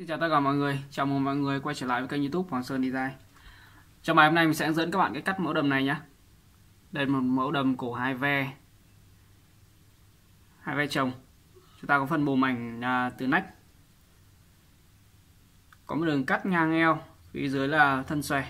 Xin chào tất cả mọi người, chào mừng mọi người quay trở lại với kênh YouTube Hoàng Sơn Design. Trong bài hôm nay mình sẽ hướng dẫn các bạn cái cắt mẫu đầm này nhé. Đây là một mẫu đầm cổ hai ve chồng. Chúng ta có phần bồ mảnh từ nách, có một đường cắt ngang eo, phía dưới là thân xòe,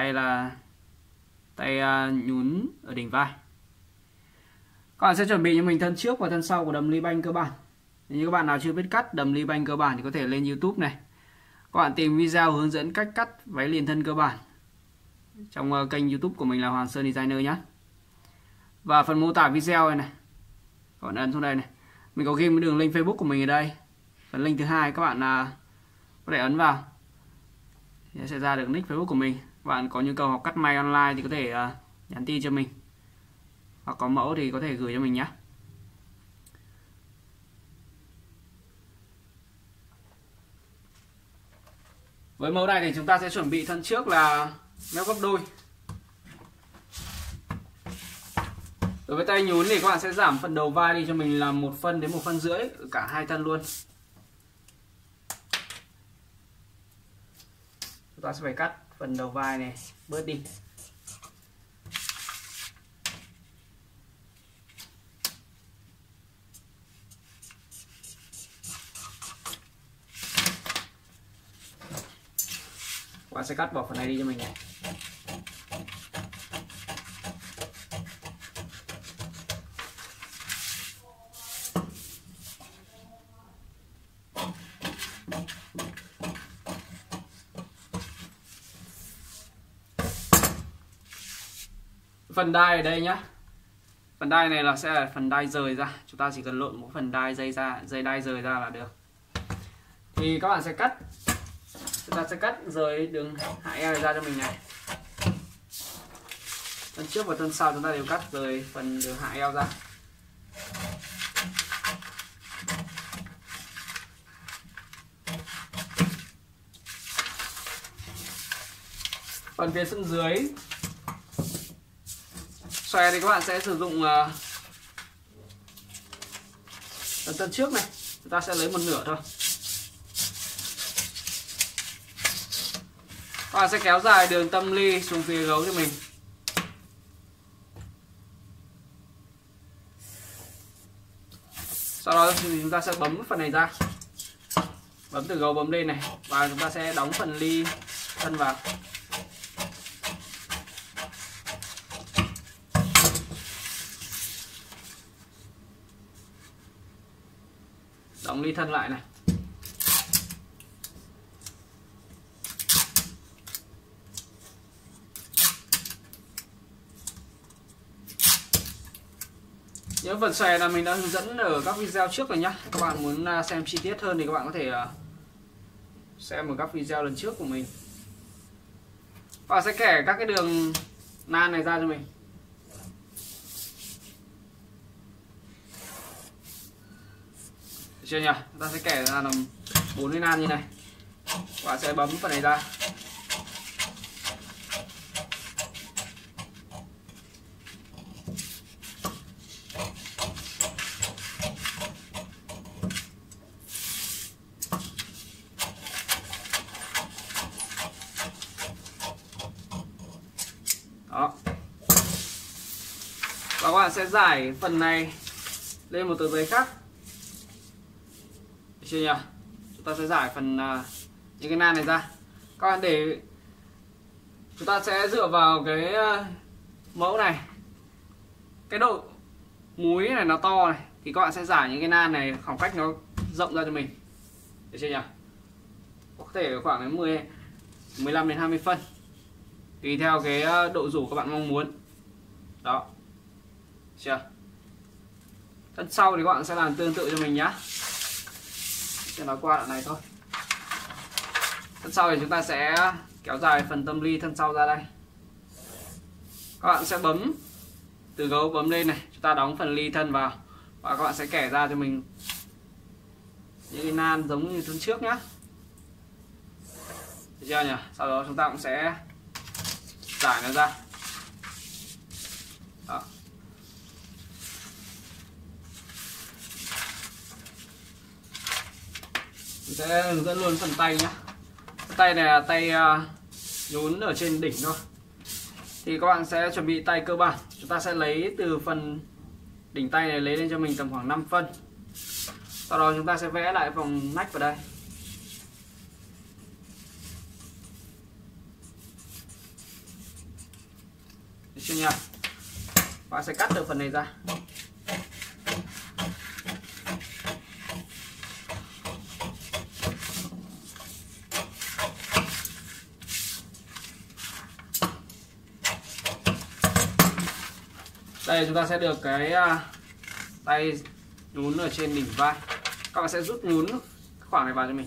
tay nhún ở đỉnh vai. Các bạn sẽ chuẩn bị cho mình thân trước và thân sau của đầm ly banh cơ bản. Nếu như các bạn nào chưa biết cắt đầm ly banh cơ bản thì có thể lên YouTube này, các bạn tìm video hướng dẫn cách cắt váy liền thân cơ bản trong kênh YouTube của mình là Hoàng Sơn Designer nhé. Và phần mô tả video này, các bạn ấn xuống đây này, mình có ghi cái đường link Facebook của mình ở đây. Phần link thứ hai các bạn có thể ấn vào thì sẽ ra được nick Facebook của mình. Các bạn có nhu cầu học cắt may online thì có thể nhắn tin cho mình, hoặc có mẫu thì có thể gửi cho mình nhé. Với mẫu này thì chúng ta sẽ chuẩn bị thân trước là mép gấp đôi. Đối với tay nhún thì các bạn sẽ giảm phần đầu vai đi cho mình là 1 phân đến 1 phân rưỡi ở cả hai thân luôn. Chúng ta sẽ phải cắt phần đầu vai này bớt đi. Các bạn sẽ cắt bỏ phần này đi cho mình này. Phần đai ở đây nhá. Phần đai này sẽ là phần đai rời ra. Chúng ta chỉ cần lộn một phần đai dây đai rời ra là được. Thì các bạn sẽ cắt, chúng ta sẽ cắt rời đường hạ eo ra cho mình này. Thân trước và thân sau chúng ta đều cắt rời phần đường hạ eo ra. Phần phía sân dưới xòe thì các bạn sẽ sử dụng thân trước này, chúng ta sẽ lấy 1/2 thôi. Các bạn sẽ kéo dài đường tâm ly xuống phía gấu cho mình. Sau đó thì chúng ta sẽ bấm phần này ra, bấm từ gấu bấm lên này, và chúng ta sẽ đóng phần ly thân vào. Đóng ly thân lại này. Những phần xòe là mình đã hướng dẫn ở các video trước rồi nhá. Các bạn muốn xem chi tiết hơn thì các bạn có thể xem ở các video lần trước của mình. Các bạn sẽ kẻ các cái đường nan này ra cho mình. Được chưa nhỉ? Chúng ta sẽ kẻ ra làm 4 cái nan như này. Các bạn sẽ bấm phần này ra. Đó. Và các bạn sẽ giải phần này lên một tờ giấy khác. Được chưa nhỉ? Chúng ta sẽ giải phần những cái nan này ra. Các bạn để chúng ta sẽ dựa vào cái mẫu này, cái độ múi này nó to này, thì các bạn sẽ giải những cái nan này khoảng cách nó rộng ra cho mình. Được chưa nhỉ? Có thể khoảng 15 đến 20 phân. Tùy theo cái độ rủ các bạn mong muốn. Đó. Chưa? Thân sau thì các bạn sẽ làm tương tự cho mình nhá. Sẽ nói qua đoạn này thôi. Thân sau thì chúng ta sẽ kéo dài phần tâm ly thân sau ra đây. Các bạn sẽ bấm từ gấu bấm lên này, chúng ta đóng phần ly thân vào và các bạn sẽ kẻ ra cho mình những cái nan giống như thân trước nhá. Được chưa nhỉ? Sau đó chúng ta cũng sẽ giải nó ra. Đó. sẽ hướng dẫn luôn phần tay nhá. Tay này là tay nhún ở trên đỉnh thôi. Thì các bạn sẽ chuẩn bị tay cơ bản. Chúng ta sẽ lấy từ phần đỉnh tay này lấy lên cho mình tầm khoảng 5 phân. Sau đó chúng ta sẽ vẽ lại vòng nách vào đây. Được chưa nhỉ? Bạn sẽ cắt được phần này ra. Đây chúng ta sẽ được cái tay nhún ở trên đỉnh vai. Các bạn sẽ rút nhún khoảng này vào cho mình.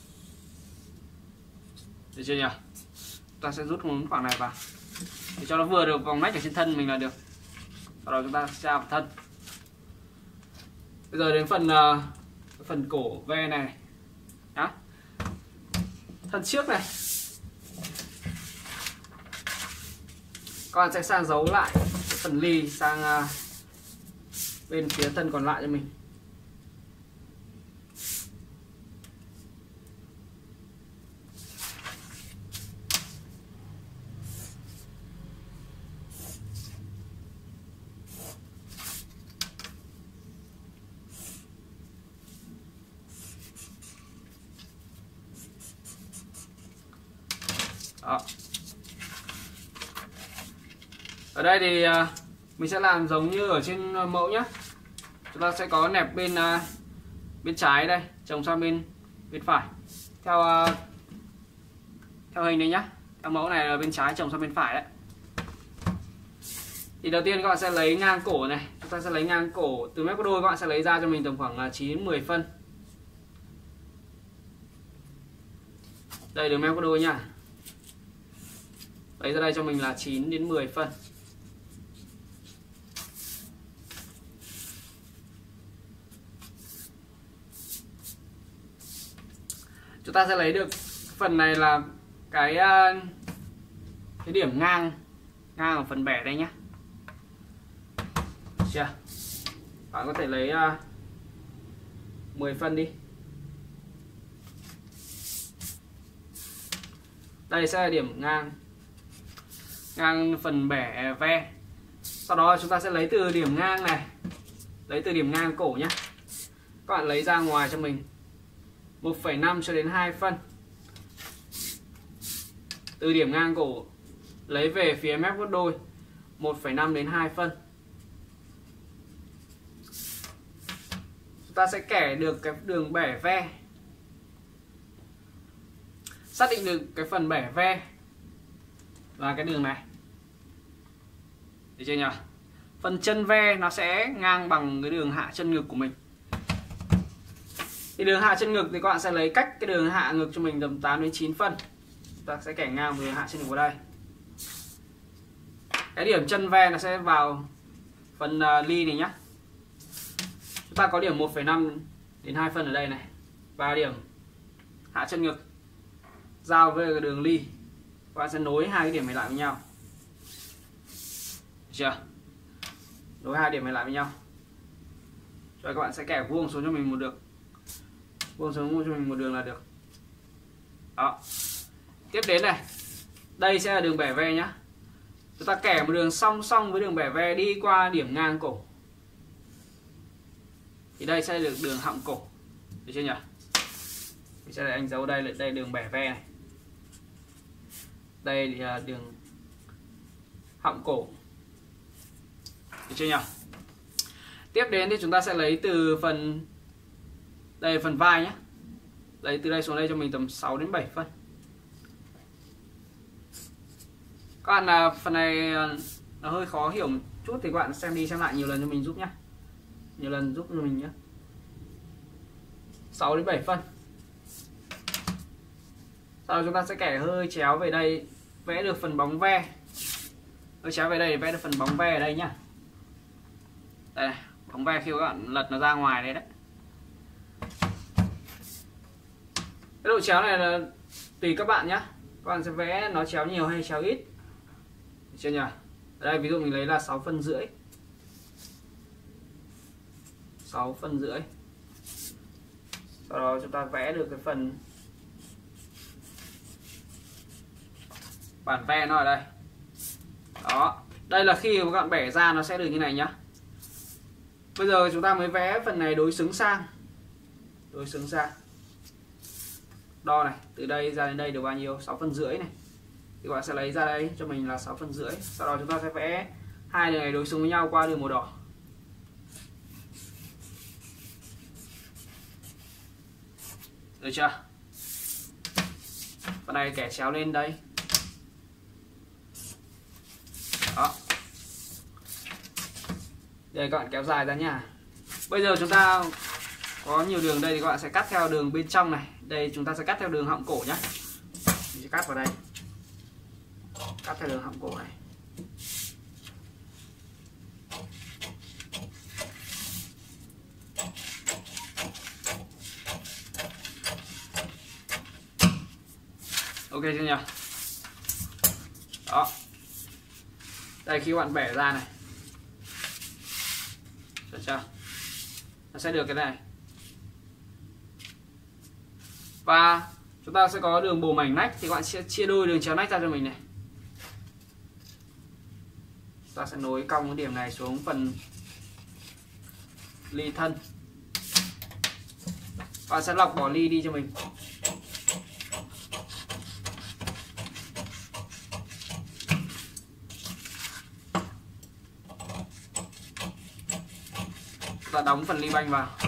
Được chưa nhỉ? Chúng ta sẽ rút nhún khoảng này vào để cho nó vừa được vòng nách ở trên thân mình là được. Sau đó chúng ta tra vào thân. Bây giờ đến phần cổ ve này nhá. Thân trước này các bạn sẽ sang giấu lại phần ly sang bên phía thân còn lại cho mình. Đó. Ở đây thì mình sẽ làm giống như ở trên mẫu nhé. Chúng ta sẽ có nẹp bên trái đây, chồng sang bên phải. Theo hình này nhá. Theo mẫu này là bên trái chồng sang bên phải đấy. Thì đầu tiên các bạn sẽ lấy ngang cổ này. Chúng ta sẽ lấy ngang cổ từ mép có đôi, các bạn sẽ lấy ra cho mình tầm khoảng 9-10 phân. Đây đường mép có đôi nhá. Lấy ra đây cho mình là 9 đến 10 phân. Chúng ta sẽ lấy được phần này là cái điểm ngang ở phần bẻ đây nhé. Được chưa? Bạn có thể lấy 10 phân đi. Đây sẽ là điểm ngang phần bẻ ve. Sau đó chúng ta sẽ lấy từ điểm ngang này, lấy từ điểm ngang cổ nhé. Các bạn lấy ra ngoài cho mình 1,5 cho đến 2 phân. Từ điểm ngang cổ lấy về phía mép gấp đôi 1,5 đến 2 phân. Chúng ta sẽ kẻ được cái đường bẻ ve. Xác định được cái phần bẻ ve là cái đường này. Được chưa nhỉ? Phần chân ve nó sẽ ngang bằng cái đường hạ chân ngực của mình. Thì đường hạ chân ngực thì các bạn sẽ lấy cách cái đường hạ ngực cho mình tầm 8 đến 9 phân. Chúng ta sẽ kẻ ngang đường hạ chân ngực vào đây. Cái điểm chân ve nó sẽ vào phần ly này nhá. Chúng ta có điểm 1,5 đến 2 phân ở đây này. Và điểm hạ chân ngực giao với cái đường ly. Các bạn sẽ nối hai cái điểm này lại với nhau. Được chưa? Nối hai điểm này lại với nhau. Rồi các bạn sẽ kẻ vuông xuống cho mình một đường. Vuông xuống cho mình một đường là được. Đó. Tiếp đến này. Đây sẽ là đường bẻ ve nhá. Chúng ta kẻ một đường song song với đường bẻ ve đi qua điểm ngang cổ. Thì đây sẽ được đường họng cổ. Được chưa nhỉ? Mình sẽ để anh dấu đây là đây đường bẻ ve này. Đây là đường họng cổ. Được chưa nhỉ? Tiếp đến thì chúng ta sẽ lấy từ phần đây phần vai nhé. Lấy từ đây xuống đây cho mình tầm 6 đến 7 phân. Các bạn là phần này nó hơi khó hiểu một chút thì các bạn xem đi xem lại nhiều lần cho mình giúp nhé. Nhiều lần giúp cho mình nhé. 6 đến 7 phân. Sau đó chúng ta sẽ kẻ hơi chéo về đây, vẽ được phần bóng ve. Hơi chéo về đây để vẽ được phần bóng ve ở đây nhá. Đây, bóng ve khi các bạn lật nó ra ngoài đấy đấy. Cái độ chéo này là tùy các bạn nhé. Các bạn sẽ vẽ nó chéo nhiều hay chéo ít. Được chưa nhỉ? Ở đây ví dụ mình lấy là 6 phân rưỡi. 6 phân rưỡi. Sau đó chúng ta vẽ được cái phần bản ve nó ở đây. Đó, đây là khi các bạn bẻ ra nó sẽ được như này nhá. Bây giờ chúng ta mới vẽ phần này đối xứng sang. Đối xứng sang. Đo này, từ đây ra đến đây được bao nhiêu? 6 phần rưỡi này. Thì các bạn sẽ lấy ra đây cho mình là 6 phần rưỡi. Sau đó chúng ta sẽ vẽ hai đường này đối xứng với nhau qua đường màu đỏ. Được chưa? Phần này kẻ chéo lên đây. Đó. Đây các bạn kéo dài ra nhá. Bây giờ chúng ta có nhiều đường đây thì các bạn sẽ cắt theo đường bên trong này. Đây chúng ta sẽ cắt theo đường họng cổ nhá. Mình sẽ cắt vào đây. Cắt theo đường họng cổ này. Ok chưa nhỉ? Đó. Đây khi các bạn bẻ ra này. Được chưa? Nó sẽ được cái này. Và chúng ta sẽ có đường bồ mảnh nách thì các bạn sẽ chia đôi đường chéo nách ra cho mình này. Ta sẽ nối cong cái điểm này xuống phần ly thân. Bạn sẽ lọc bỏ ly đi cho mình. Ta đóng phần ly banh vào.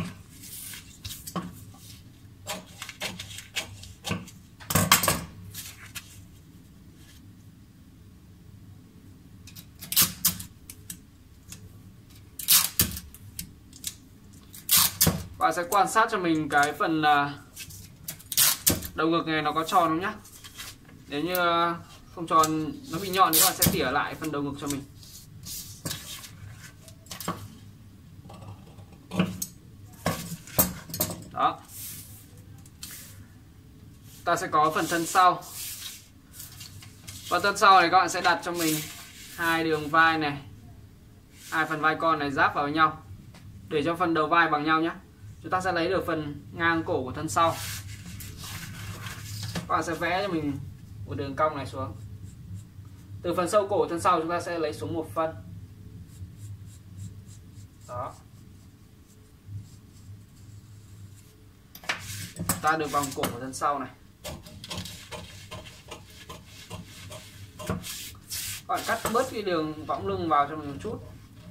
Bạn sẽ quan sát cho mình cái phần đầu ngực này nó có tròn không nhá. Nếu như không tròn, nó bị nhọn thì các bạn sẽ tỉa lại phần đầu ngực cho mình. Đó. Ta sẽ có phần thân sau. Phần thân sau này các bạn sẽ đặt cho mình hai đường vai này, hai phần vai con này giáp vào với nhau để cho phần đầu vai bằng nhau nhé. Chúng ta sẽ lấy được phần ngang cổ của thân sau. Các bạn sẽ vẽ cho mình một đường cong này xuống. Từ phần sâu cổ thân sau chúng ta sẽ lấy xuống 1 phân. Đó. Ta được vòng cổ của thân sau này. Các bạn cắt bớt cái đường võng lưng vào cho mình một chút.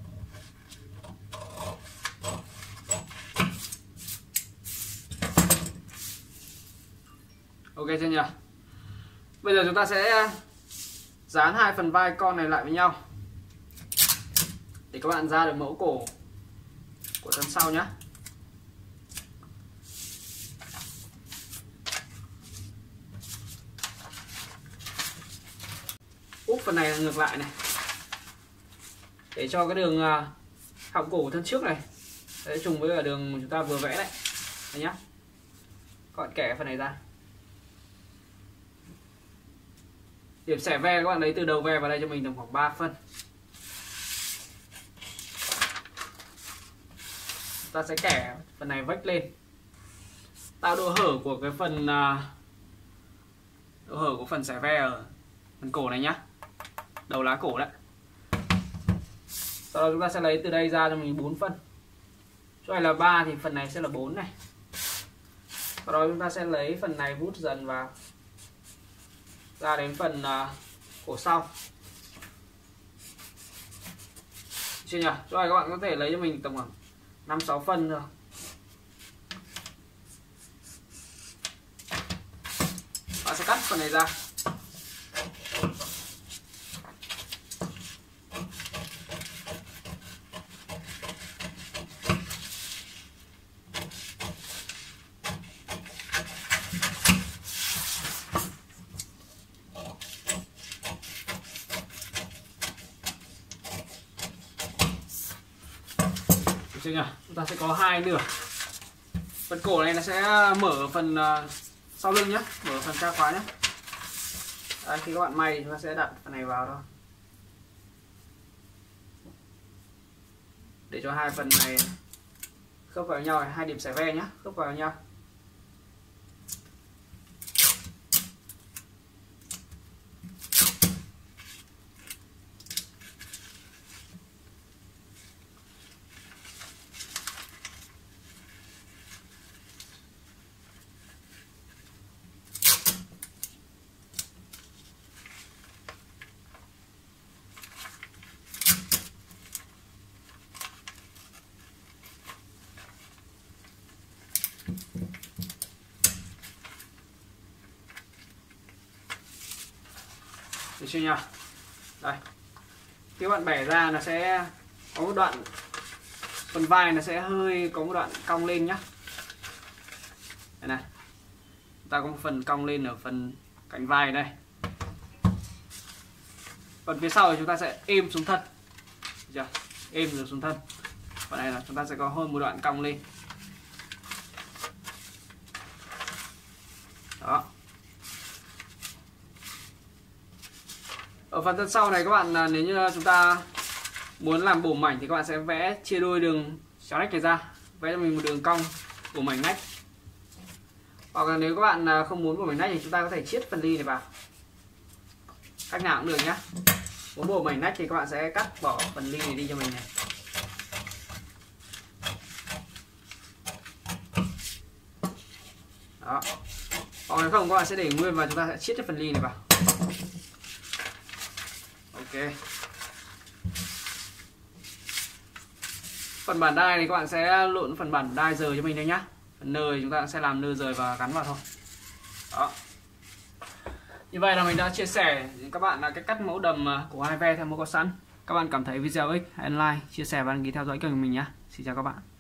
Ok chưa nhỉ? Bây giờ chúng ta sẽ dán hai phần vai con này lại với nhau để các bạn ra được mẫu cổ của thân sau nhé. Úp phần này ngược lại này để cho cái đường họng cổ thân trước này sẽ trùng với cả đường chúng ta vừa vẽ đấy. Đây nhá. Các bạn kẻ phần này ra. Điểm xẻ ve các bạn lấy từ đầu ve vào đây cho mình tầm khoảng 3 phân. Ta sẽ kẻ phần này vách lên, tạo độ hở của cái phần độ hở của phần xẻ ve ở phần cổ này nhá, đầu lá cổ đấy. Sau đó chúng ta sẽ lấy từ đây ra cho mình 4 phân. Chỗ này là 3 thì phần này sẽ là 4 này. Sau đó chúng ta sẽ lấy phần này vút dần vào ra đến phần cổ sau. Chưa nhỉ? Chỗ này các bạn có thể lấy cho mình tầm khoảng 5-6 phân rồi. Bạn sẽ cắt phần này ra. Chưa nhỉ? Chúng ta sẽ có hai nửa. Phần cổ này nó sẽ mở phần sau lưng nhé, mở phần tra khóa nhé. Đây, khi các bạn may thì chúng ta sẽ đặt phần này vào thôi để cho hai phần này khớp vào nhau, hai điểm xẻ ve nhé, khớp vào nhau. Được chưa nhỉ? Đây. Khi bạn bẻ ra nó sẽ có một đoạn, phần vai nó sẽ hơi có một đoạn cong lên nhá. Đây này. Chúng ta có một phần cong lên ở phần cạnh vai đây. Phần phía sau thì chúng ta sẽ êm xuống thân. Được chưa? Êm rồi xuống thân. Phần này là chúng ta sẽ có hơn một đoạn cong lên. Đó. Ở phần thân sau này các bạn, nếu như chúng ta muốn làm bổ mảnh thì các bạn sẽ vẽ chia đôi đường chéo nách này ra, vẽ cho mình một đường cong bổ mảnh nách. Hoặc là nếu các bạn không muốn bổ mảnh nách thì chúng ta có thể chiết phần ly này vào, cách nào cũng được nhá. Muốn bổ mảnh nách thì các bạn sẽ cắt bỏ phần ly này đi cho mình này. Đó. Hoặc nếu không các bạn sẽ để nguyên và chúng ta sẽ chiết cái phần ly này vào. Ok. Phần bản đai thì các bạn sẽ lộn phần bản đai rời cho mình đây nhá. Phần nơ thì chúng ta sẽ làm nơ rời và gắn vào thôi. Đó. Như vậy là mình đã chia sẻ với các bạn là cách cắt mẫu đầm của hai ve theo mẫu có sẵn. Các bạn cảm thấy video ích, hãy like, chia sẻ và đăng ký theo dõi kênh của mình nhé. Xin chào các bạn.